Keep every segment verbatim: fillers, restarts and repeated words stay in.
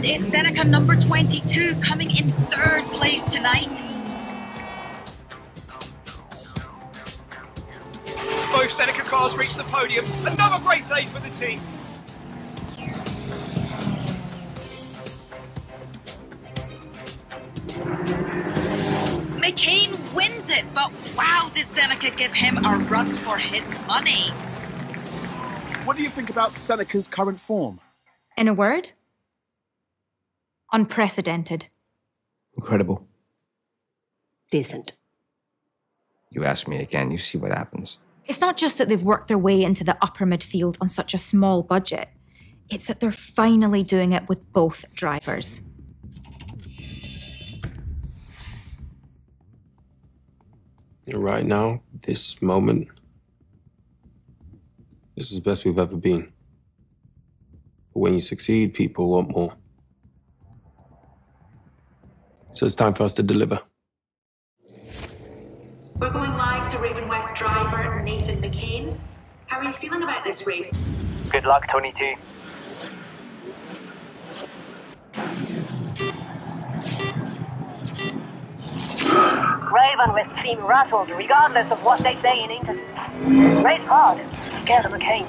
And it's Seneca number twenty-two coming in third place tonight. Both Seneca cars reach the podium. Another great day for the team. McCain wins it, but wow, did Seneca give him a run for his money. What do you think about Seneca's current form? In a word? Unprecedented. Incredible. Decent. You ask me again, you see what happens. It's not just that they've worked their way into the upper midfield on such a small budget. It's that they're finally doing it with both drivers. Right now, this moment, this is the best we've ever been. But when you succeed, people want more. So it's time for us to deliver. We're going live to Raven West driver Nathan McCain. How are you feeling about this race? Good luck, Tony T. Raven West seem rattled regardless of what they say in interviews. Race hard, scare the McCains.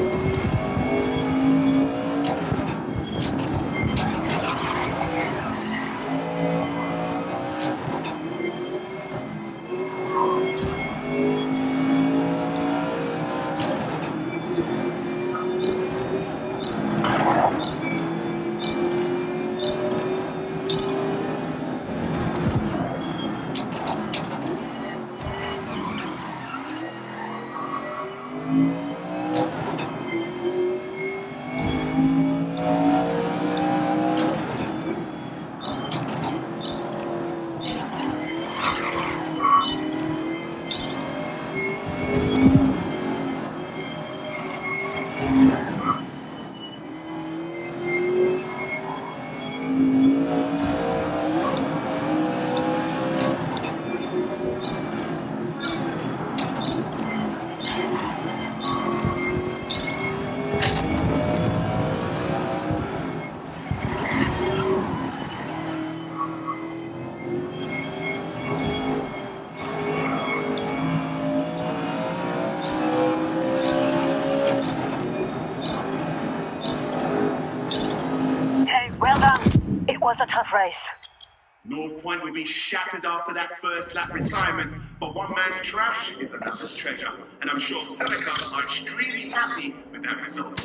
Well done. It was a tough race. North Point would be shattered after that first lap retirement, but one man's trash is another's treasure, and I'm sure Seneca are extremely happy with that result.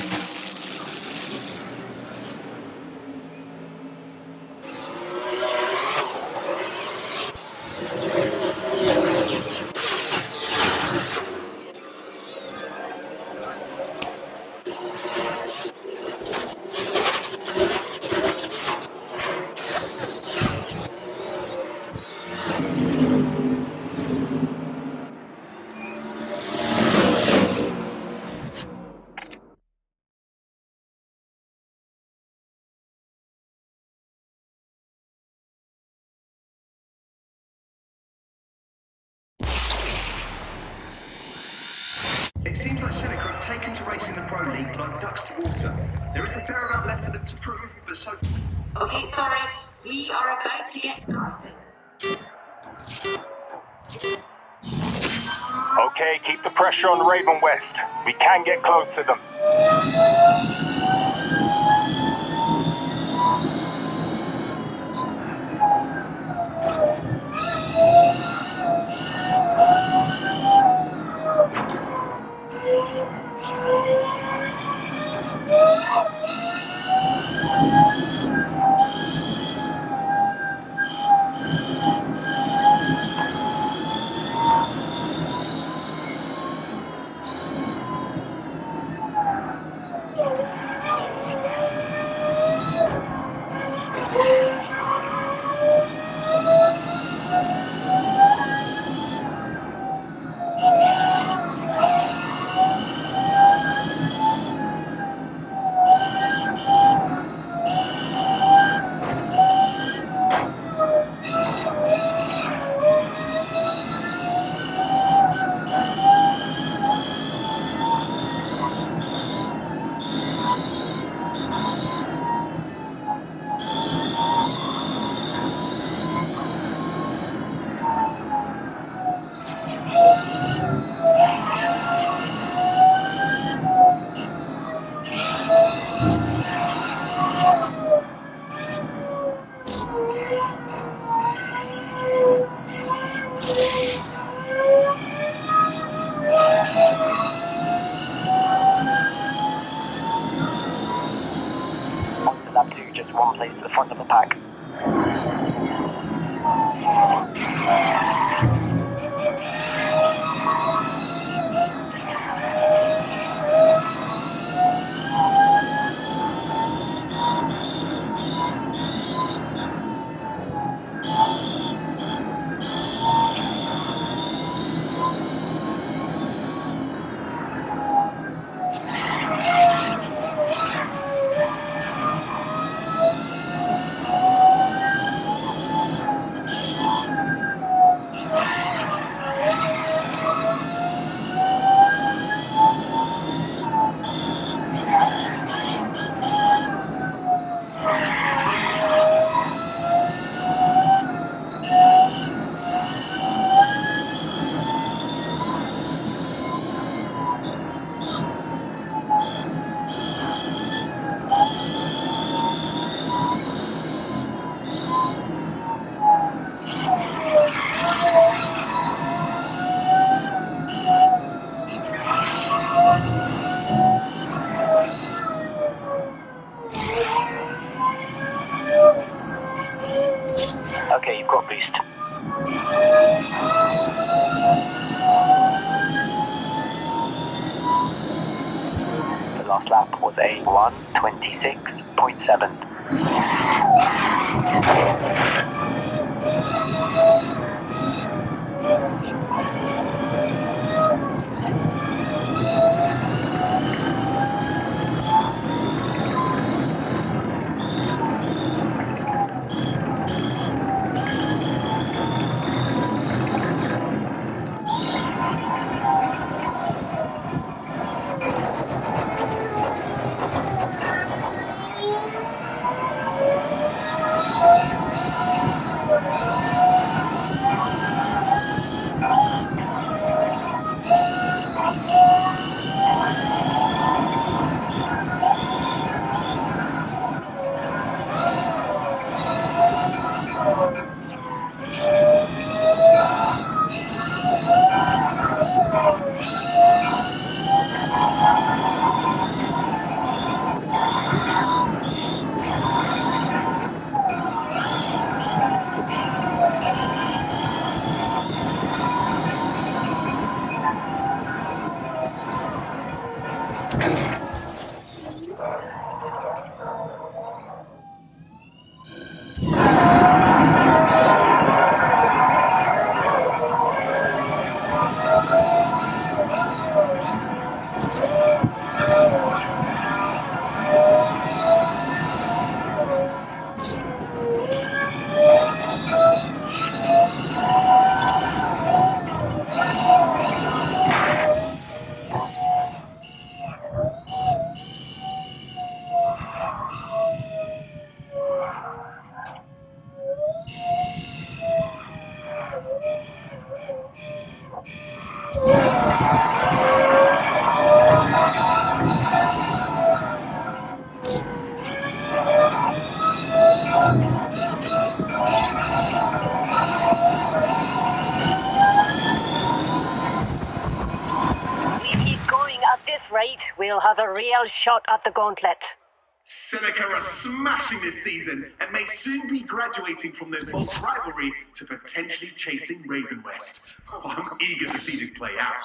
It seems like Seneca have taken to racing the Pro League like ducks to water. There is a fair amount left for them to prove, but so... Okay, sorry. We are about to get started. Okay, keep the pressure on Raven West. We can get close to them. One place to the front of the pack. last lap was a one twenty-six point seven. We'll have a real shot at the gauntlet. Seneca are smashing this season and may soon be graduating from their false rivalry to potentially chasing Raven West. Oh, I'm eager to see this play out.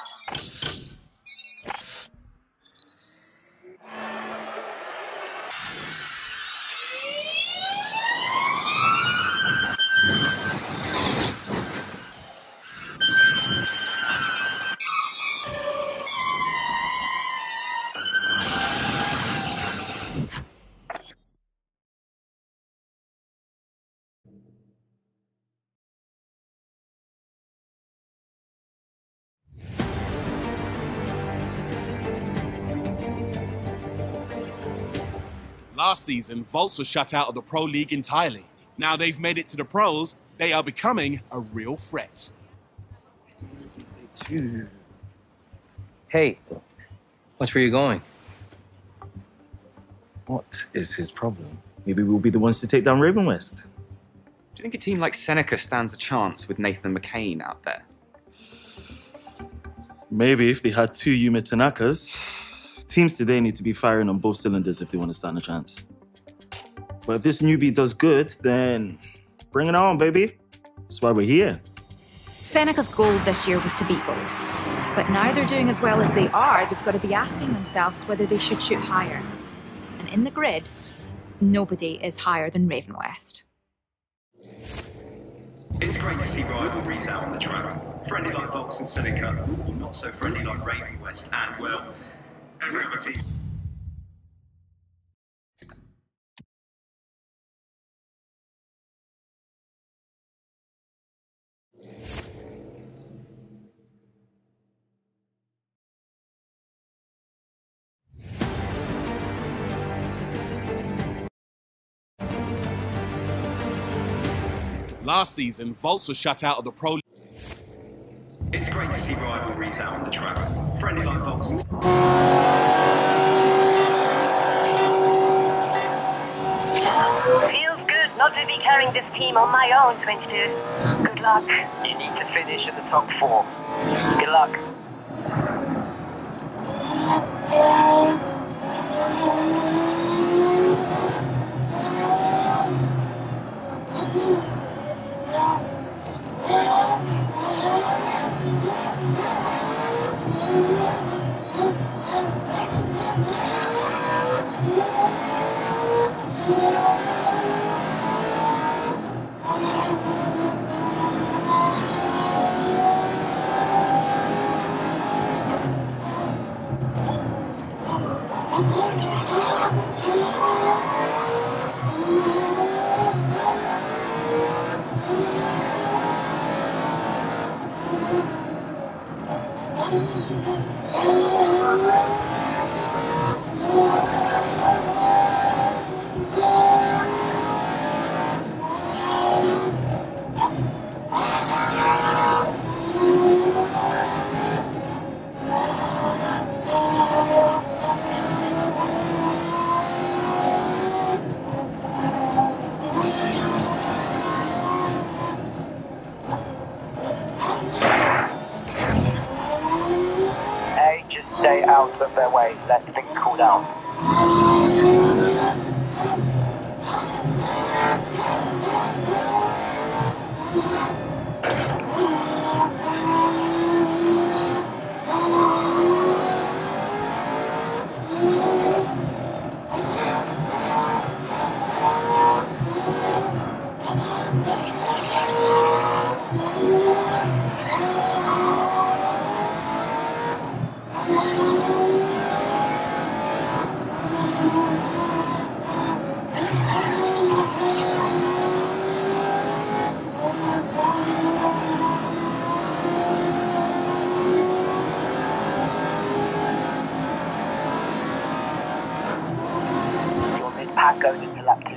Last season, Volts was shut out of the Pro League entirely. Now they've made it to the pros, they are becoming a real threat. Hey, watch where you're going. What is his problem? Maybe we'll be the ones to take down Raven West. Do you think a team like Seneca stands a chance with Nathan McCain out there? Maybe if they had two Yuma Tanakas. Teams today need to be firing on both cylinders if they want to stand a chance. But if this newbie does good, then bring it on, baby. That's why we're here. Seneca's goal this year was to beat Volts. But now they're doing as well as they are, they've got to be asking themselves whether they should shoot higher. And in the grid, nobody is higher than Raven West. It's great to see rivalries out on the track. Friendly like Volts and Seneca, or not so friendly like Raven West, and well, everybody. Last season, Volts was shut out of the Pro League. It's great to see rivalries out on the track. Friendly like Volts and Feels good not to be carrying this team on my own, twenty-two. Good luck. You need to finish in the top four. Good luck. A, just stay out of their way. Let things cool down. Your mid-pack goes into lap two.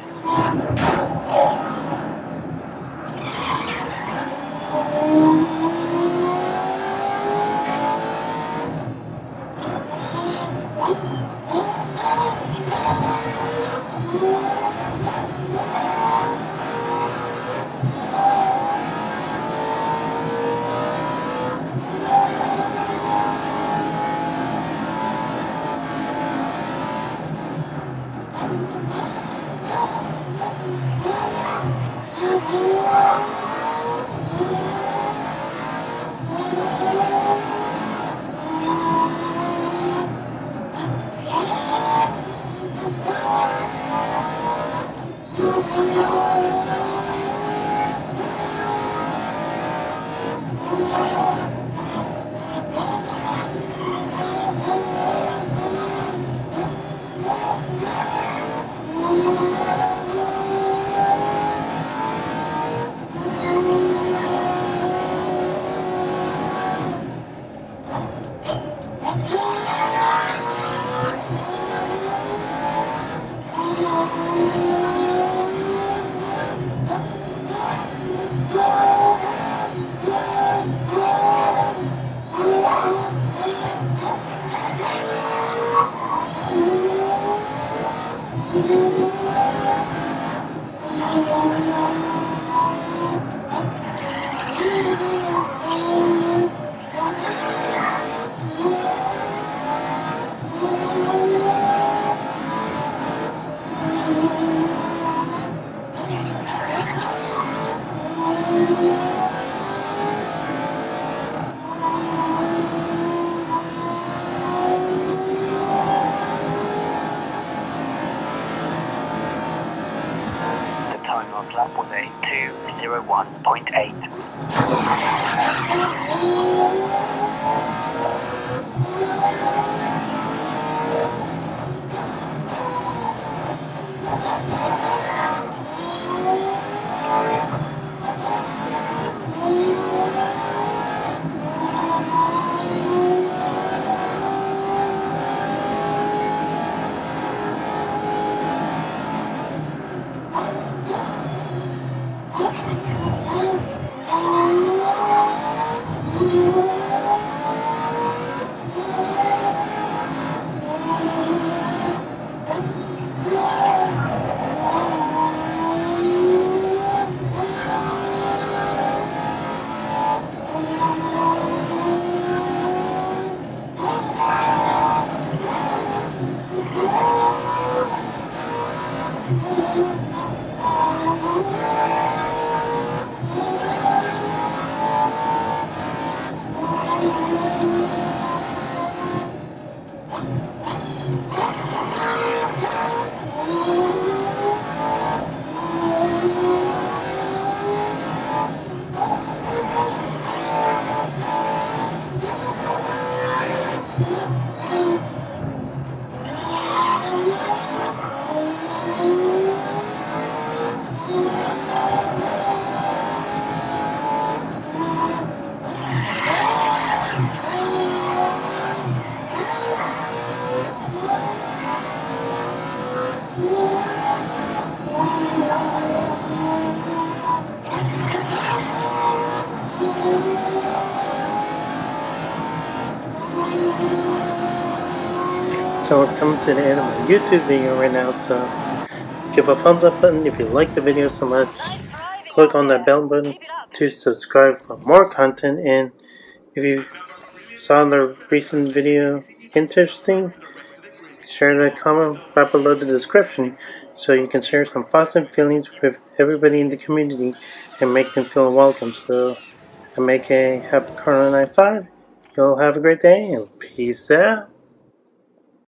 Time on lap was a two oh one point eight. So we're coming to the end of my YouTube video right now, so give a thumbs up button if you like the video so much. Click on that bell button to subscribe for more content, and if you saw the recent video interesting, share the comment right below the description so you can share some thoughts and feelings with everybody in the community and make them feel welcome. So I make a happy Corona ninety-five. Y'all have a great day and peace out.